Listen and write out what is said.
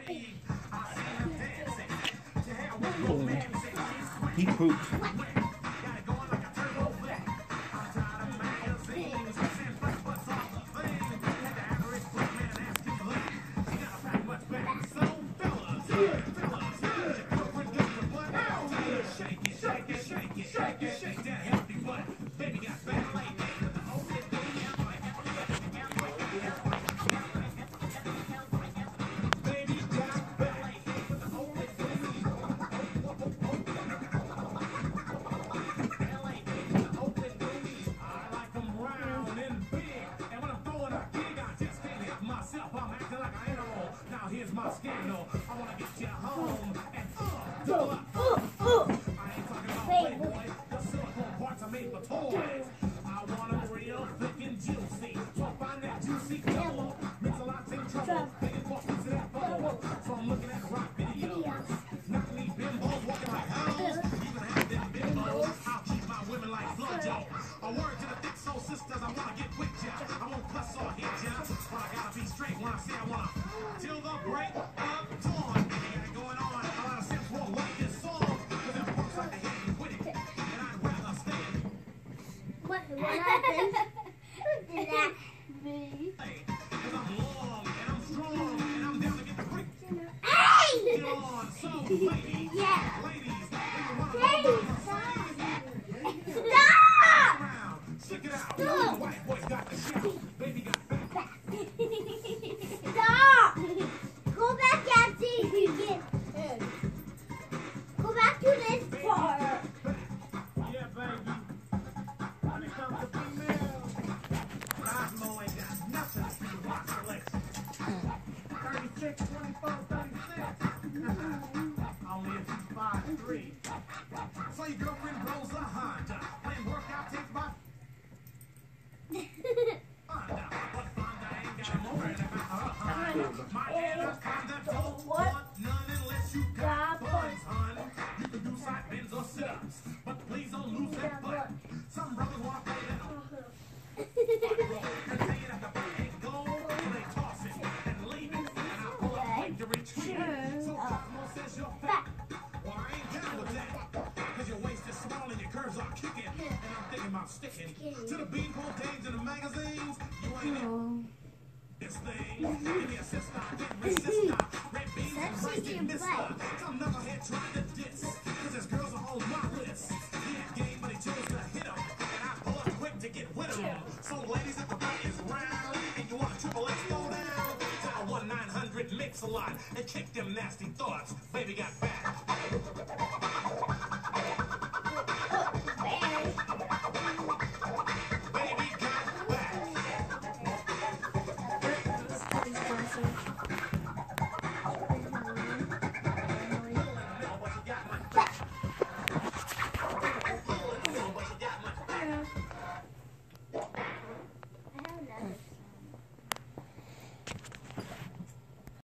He pooped. Here's my scandal. I wanna get you home and I ain't talking about Playboy. The silicone parts are made for toys. I want them real thick and juicy. So find that juicy couple. Mix a lot in trouble. Making more piece of that bubble. So I'm looking at rock videos. Not me bimbos walking like hoes. Even have them bimbos. I'll keep my women like Flojo. A word to the thick soul sisters. I wanna get with ya. I won't cuss or hit ya. But I gotta be straight when I say I wanna. Till the break of dawn. Anything going on. A lot of sense won't like this song. Cause it works like they hit me with it. And I'd rather stay. What happened? Did that be? Cause I'm long and I'm strong and I'm down to get the break. Hey! Get on. So, ladies. Yeah. Ladies. If you wanna Hey! go Stop! around, stick it out. Stop. The white boy's got the shout. Baby got back. Stop! Go back after you get in. Go back to this part. Yeah, baby. When it comes to females, Cosmo ain't got nothing to do with my selection. 36, 24, 36. Only if she's 5'3". So your girlfriend blows a Honda. When workout takes my Honda. But Honda ain't got more than about her Honda. My anaconda don't want none unless you got funds, hon. You can do side bends or sit-ups, but please don't lose that butt. Some brothers want to play that and say it at the back and go, so they toss it and leave it, and I pull up quick to retrieve it. So Cosmo says you're fat. Well, I ain't down with that, cause your waist is small and your curves are kicking, and I'm thinking about sticking to the beanpole dames and the magazines. You ain't in this thing. Give me a sister, get resistor, red beans and roasted mister. Some knucklehead trying to diss, cause his girls are on my list. He had game, but he chose to hit him, and I pull up quick to get with him. So ladies, if the body is round, and you want a triple X, go down to a 1-900 mix a lot, and kick them nasty thoughts. Baby got